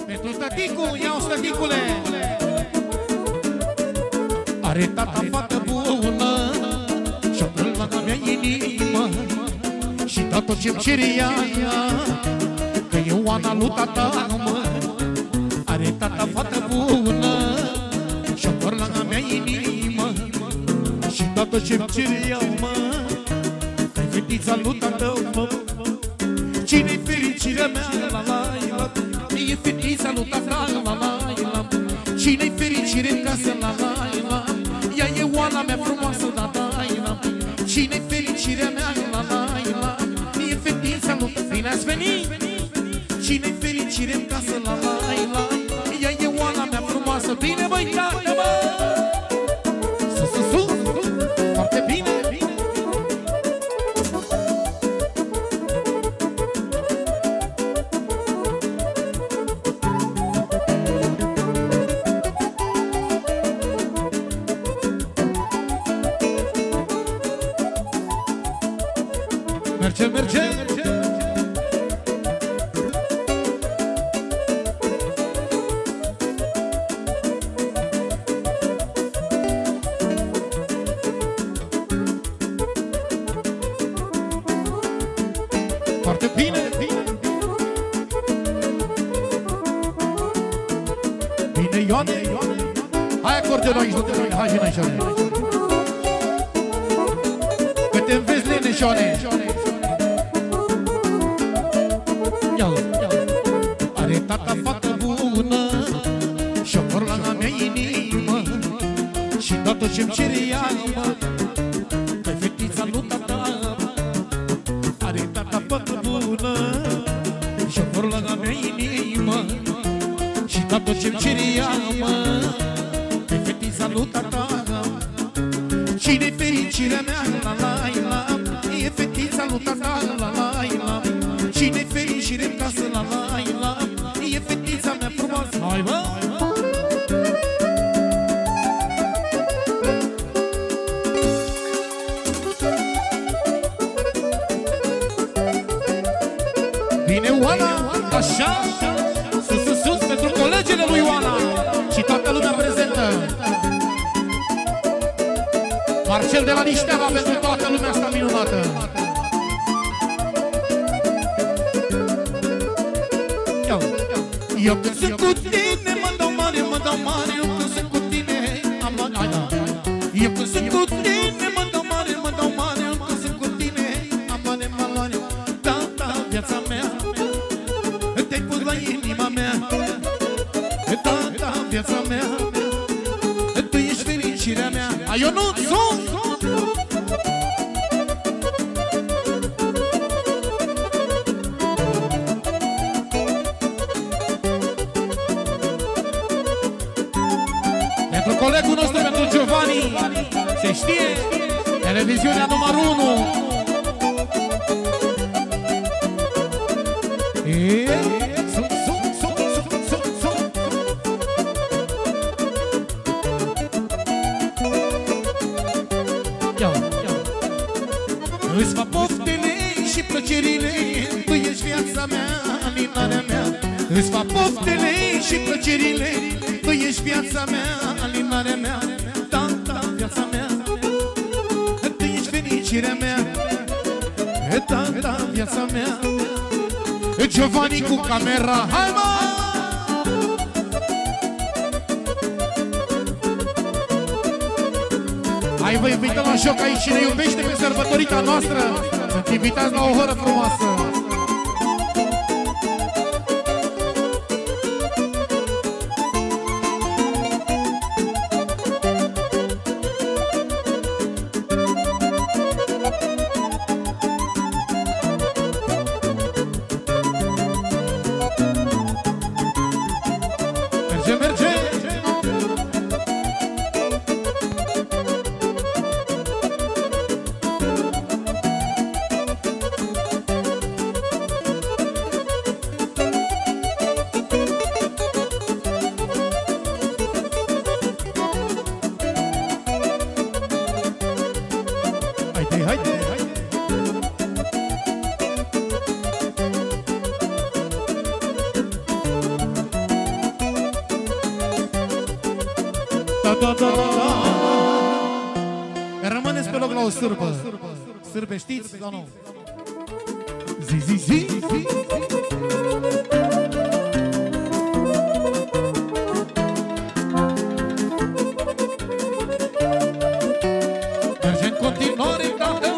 Pentru tăticu, iau tăticule. Are tata fată bună și-o la mea inimă și dat tot ce-mi cere ea, că eu Ana lui tata, mă. Are tata fată bună și-o la mea inimă și dat tot ce-mi cere ea, mă. Că-i fetița lui tata, mă. Cine-i fericirea mea, la la la, e fetița lui tata, la la la. Cine-i fericire în casă, la la la, ea e Oana mea frumoasă, la la la. Cine-i fericirea mea, la la la, e fetița lui tata. Bine ați venit! Cine-i fericire în casă, la la la, ea e Oana mea frumoasă. Bine, băi, tată, bă! Sus, sus, sus! Foarte bine! Merge, merge! Foarte bine! Bine, Ioane! Hai acordeonul aici, hai și noi, Ioane! Că te înveți, nene, Ioane! Are tata fată bună și-o vor la mea inimă și dat tot ce-mi cere ea, mă. Că-i fetița lui tata. Are tata fată bună și-o vor la mea inimă și dat tot ce-mi cere ea, mă. Că-i fetița lui tata. Cine-i fericirea mea, la la la, e fetița lui tata, la la la. Cine-i fericire în casă, la la la, e fetița mea frumoasă. Hai, bă! Bine, Oana, așa! Sus, sus, sus, pentru colegele lui Oana și toată lumea prezentă. Marcel de la Nișteava pentru toată lumea asta minunată. Eu când sunt cu tine, mă dau mare, mă dau mare. Eu când sunt cu tine, am luat, hai, da. Eu când sunt cu tine, mă dau mare, mă dau mare. Eu când sunt cu tine, am mare, mă luare. Tata, viața mea, te-ai pus la inima mea. Tata, viața mea, tu ești fericirea mea. Ai, eu nu sunt! Colegul nostru pentru Giovanni, se știe, televiziunea numărul 1. Îți fac poftele și plăcerile, tu ești viața mea, alinarea mea. Îți fac poftele și plăcerile, tu ești viața mea, alinarea mea. Tata, viața mea, tu ești fericirea mea. Tata, viața mea. Giovanni cu camera, hai, mă! Hai, vă invităm la joc aici, cine iubește pe sărbătorica noastră. Sunt invitați la o oră frumoasă. Merge, merge! Haide, haide, haide! Da, da, da, da. Rămâneți pe loc la o sârbă. Sârbe știți sau nu? Zi, zi, zi, zi. Merge în continuare, da, da.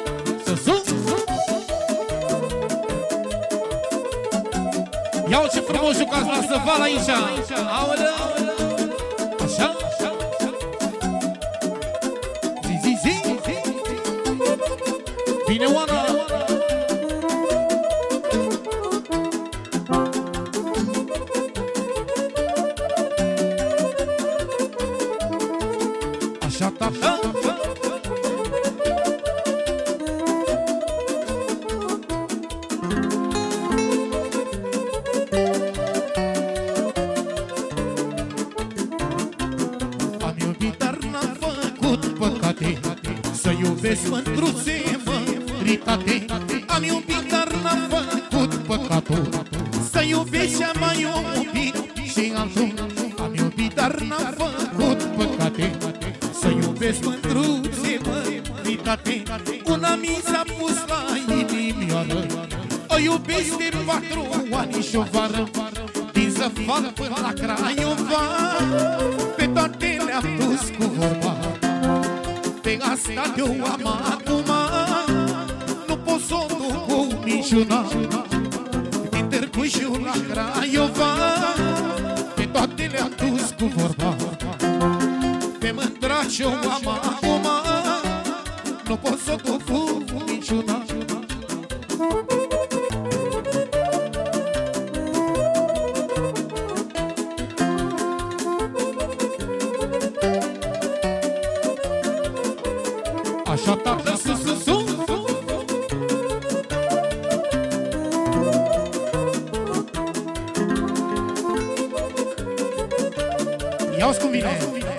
Iau ce frumos jucați la Săval aici. Aoleu. Așa. Zi, zi, zi. Vine Oana. Așa, tata. Să iubesc mândruțe măritate. Am iubit, dar n-am făcut păcatul. Să iubesc și-am mai iubit și altul. Am iubit, dar n-am făcut păcate. Să iubesc mândruțe măritate. Una mi s-a pus la inimioară. O iubesc de 4 ani și o vară. Din Zăval până la Craiova, pe toate le-am dus cu vorba. Pe asta te-o am acum, nu pot să o duc cu niciuna. Din Târgușiu la Craiova, pe toate le-am dus cu vorba. Pe mândra ce-o am acum, nu pot să o duc cu niciuna. Așa, tata, sus, sus, sus. Ia-uzi cum vine.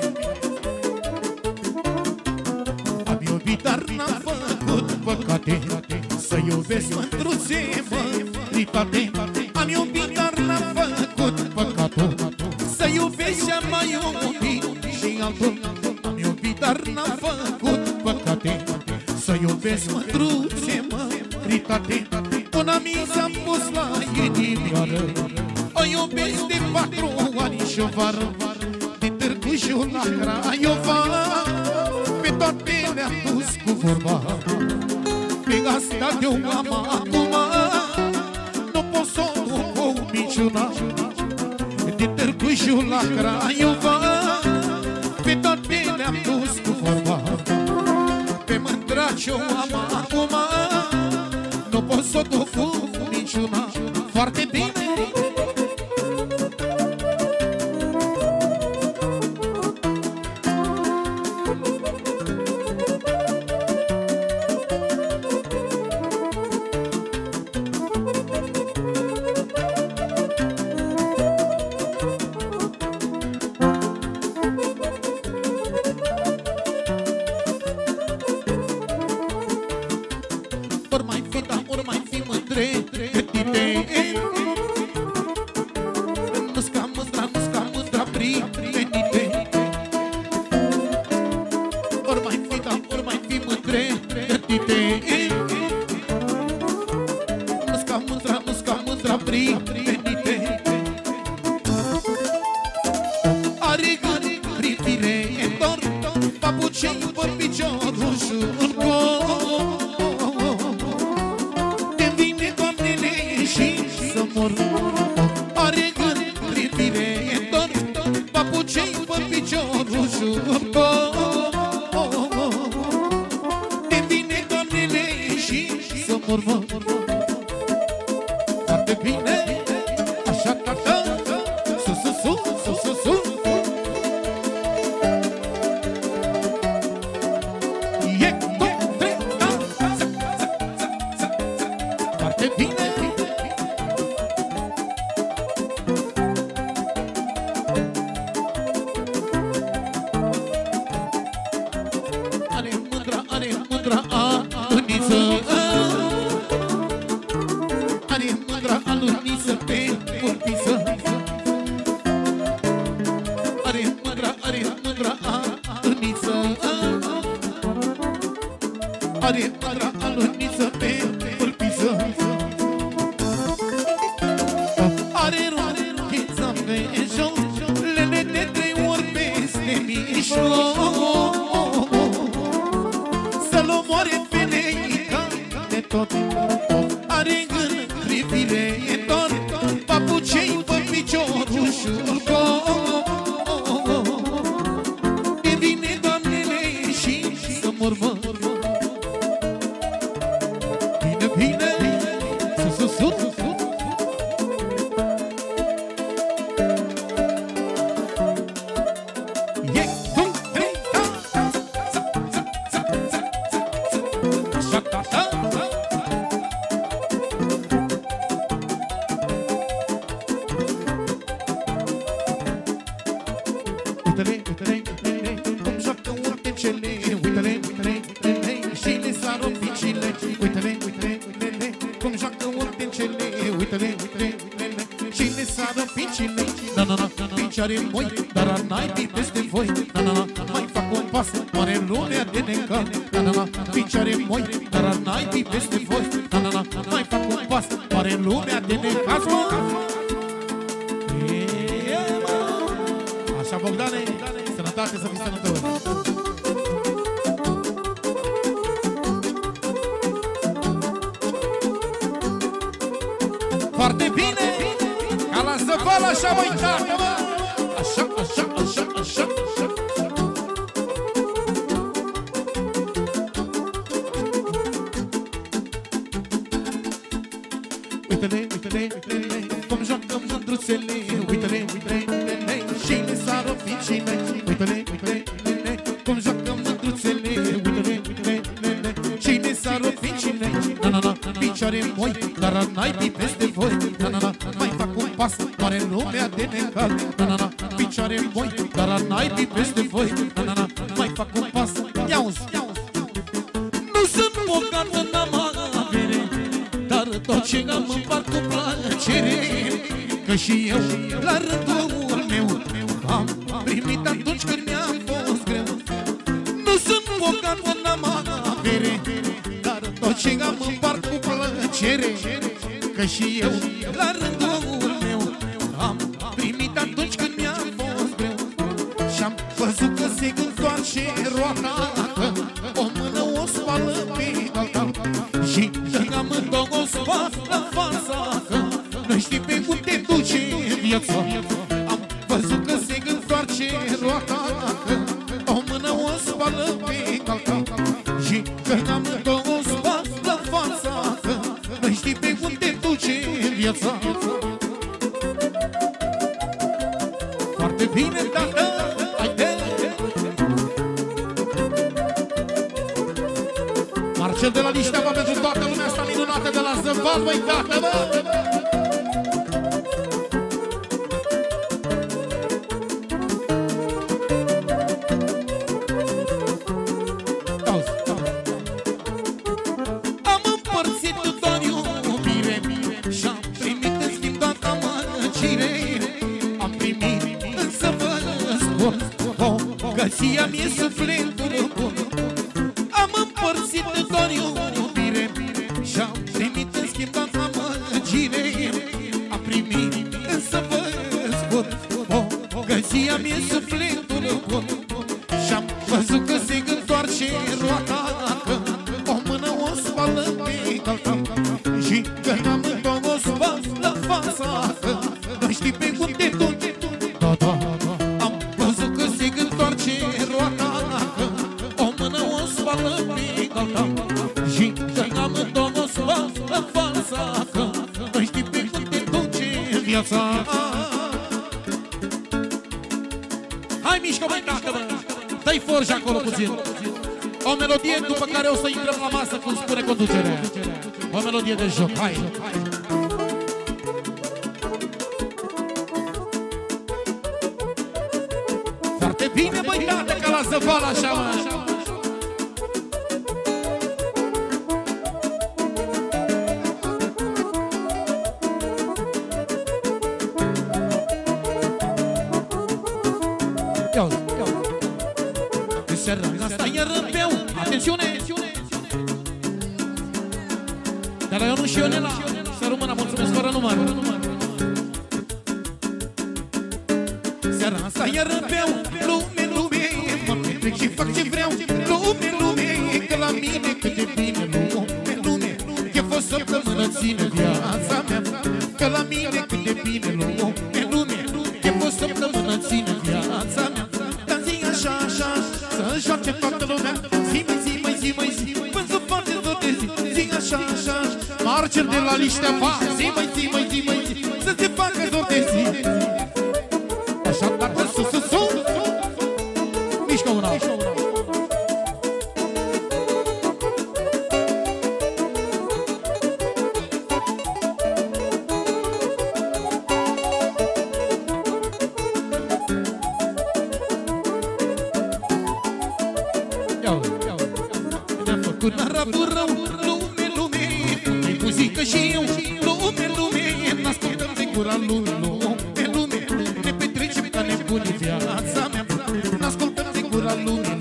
Am iubit, dar n-am făcut păcate. Să iubesc mândruțe măritate. Am iubit, dar n-am făcut păcatul. Să iubesc și-am mai iubit și altul. Am iubit, dar n-am făcut păcate. Să iubesc mândruțe măritate. Una mi s-a pus la inimioară. O iubesc de 4 ani și o vară. Din Târgușiu la Craiova, pe toate le-am dus cu vorba. Pe asta te-o am acum, nu pot să o duc cu niciuna. Din Târgușiu la Craiova, pe toate le-am dus cu vorba. Pe mândra ce-o am acum, nu pot să o duc cu niciuna. Foarte bine. Are mândra aluniță, verișor să-l omoare pe Neica de tot. Are în privire dor papucei pe piciorușul gol. E vine doamnele și să mormă. Bine, bine, sus, sus, sus. Picioare moi, dar n-ai peste voi. Mai fac un pas, moare lumea de necat. Picioare moi, dar n-ai peste voi. Mai fac un pas, moare lumea de necat. Așa, Bogdane, sănătate, să fii sănătos. Foarte bine, ca la zăval, așa, măi, tată, mă! Așa, așa, așa, așa, așa. Uite-le, uite-le, uite-le, cum joacă mândruțele. Uite-le, uite-le, și le sară ficile. Uite-le, uite-le, cum joacă mândruțele. Uite-le, uite-le, și le sară ficile. Picioare moi, dar n-ai peste voi. Mai fac un pas, doare lumea de necat. Picioare moi, dar n-ai peste voi. Mai fac un pas, ia-uzi. Nu sunt bogat, n-am avere, dar tot ce am împart cu plăcere. Că și eu, la rândul meu, am primit atunci când mi-a fost greu. Nu sunt bogat, n-am avere, dar tot ce am împart cu plăcere. Că și eu, la rândul meu, am primit atunci când mi-a fost greu. Și-am văzut că se întoarce roata, că o mână o spală pe alta. Și când amândouă o spală fața, că nu știi pe cum te duce viața. Am văzut că se întoarce roata, că o mână o spală pe alta. Și când amândouă o spală fața, că nu știi pe cum te duce viața. Foarte bine, tată, haide! Marcel de la Lișteava pentru toată lumea asta minunată de la Zăval, băi, tată, bă! Am împărțit doar iubire și-am primit în schimb doar amăgire. Am primit, însă vă spun, bogăția mi-e sufletul bun. Am împărțit doar iubire și-am primit în schimb doar amăgire. Am primit, însă vă spun, bogăția mi-e sufletul bun. Și-am văzut că se întoarce roata, că o mână o spală pe alta. Și când amândouă o spală fața, că nu știi pe cum te duci. Da, da, am văzut că se întoarce roata, că o mână o spală pe alta. Și când amândouă o spală fața, că nu știi pe cum te duce viața. Hai, mișcă, băi, tată, bă! Dă-i forja acolo puțin. O melodie după care o să intrăm la masă, cum spune conducerea. O melodie de joc, hai! Foarte bine, băi, tată, ca la Zăval, așa, mă! Ia-uzi, ia-uzi. În seara asta iar beau, atențiune! De la Ionu și Ionela, să rămână, mulțumesc fără număr. Seara asta iar beau, lume, lume, și fac ce vreau. Lume, lume, că la mine cât de bine. Lume, lume, că fost săptămână ține viața mea. Că la mine cât de bine. Lume, lume, că fost săptămână ține viața mea. Dar zi așa, așa, să joace toată lumea. Zi, mai zi, mai zi, mai zi, până să face tot de zi. Zi așa, așa, marcer de la liștea fa. Zi, mai zi, mai zi, mai zi, să se facă tot de zi. Așa, tată, sus, sus, sus. Mișcă una. Ne-a făcut narabul rău. Lume, lume, e muzică și eu. Lume, lume, n-ascultăm de gura lume. Lume, lume, ne petrecem ca nebuni viața mea. N-ascultăm de gura lume.